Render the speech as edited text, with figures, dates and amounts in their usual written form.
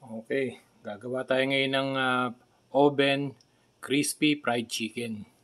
Okay, gagawa tayo ngayon ng oven crispy fried chicken.